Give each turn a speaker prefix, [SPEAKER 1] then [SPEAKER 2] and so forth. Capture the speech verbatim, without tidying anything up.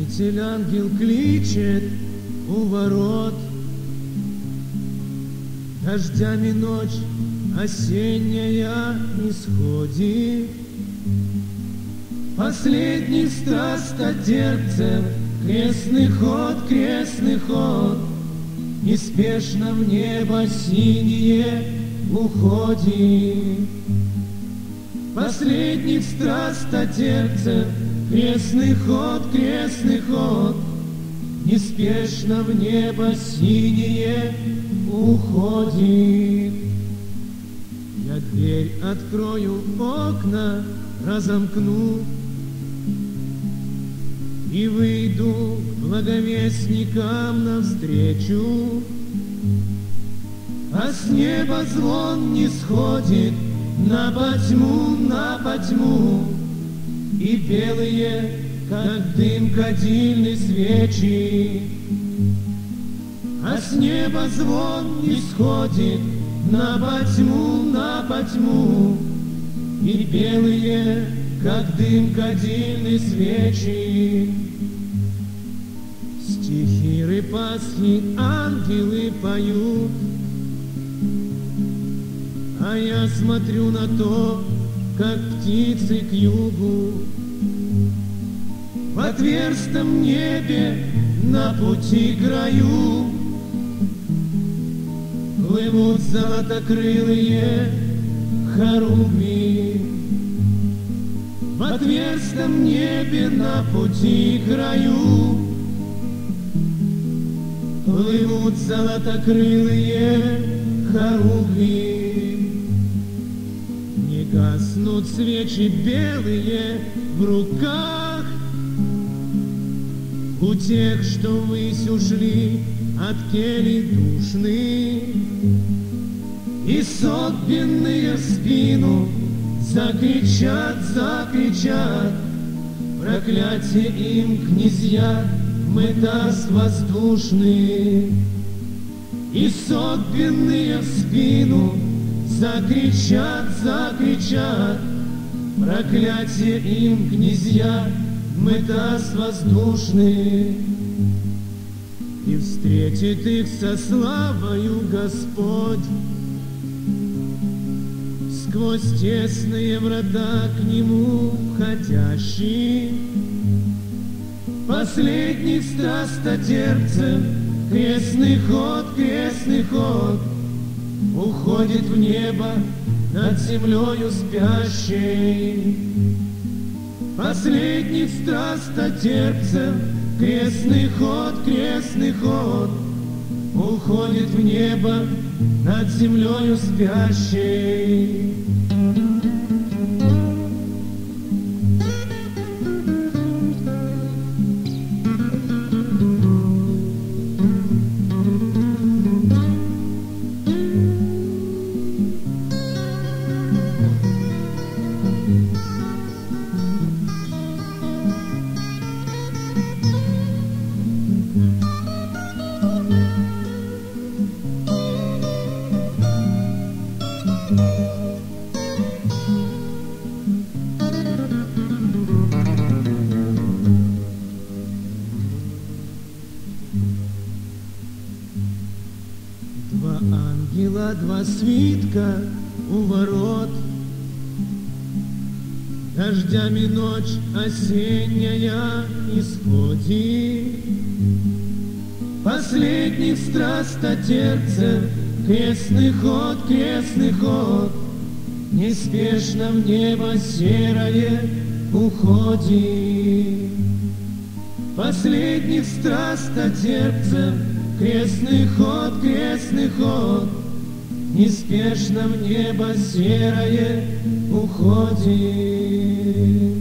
[SPEAKER 1] Хранитель ангел кличет у ворот, дождями ночь осенняя исходит. Последний страстотерпцев крестный ход, крестный ход, неспешно в небо синее уходит. Последних страстотерпцев крестный ход, крестный ход, неспешно в небо синее уходит. Я дверь открою, окна разомкну и выйду к благовестникам навстречу. А с неба звон не сходит на потьму, на потьму, и белые, как дым кадильной свечи. А с неба звон не сходит на потьму, на потьму, и белые, как дым кадильной свечи. Стихиры Пасхи ангелы поют, а я смотрю на то, как птицы к югу в отверстом небе на пути краю плывут золотокрылые хоругви. В отверстом небе на пути краю плывут золотокрылые хоругви. Не гаснут свечи белые в руках у тех, что ввысь ушли от келий душных, и согбенные в спину закричат, закричат проклятие им, князья мытарств воздушных. И согбенные в спину закричат, закричат проклятие им, князья мытарств воздушных. И встретит их со славою Господь сквозь тесные врата к Нему входящий. Последних страстотерпцев крестный ход, крестный ход уходит в небо над землею спящей. Последних страстотерпцев крестный ход, крестный ход уходит в небо над землею спящей. Два ангела, два свитка у ворот, дождями ночь осенняя исходит. Последних страстотерпцев крестный ход, крестный ход неспешно в небо серое уходит. Последних страстотерпцев крестный ход, крестный ход неспешно в небо серое уходит.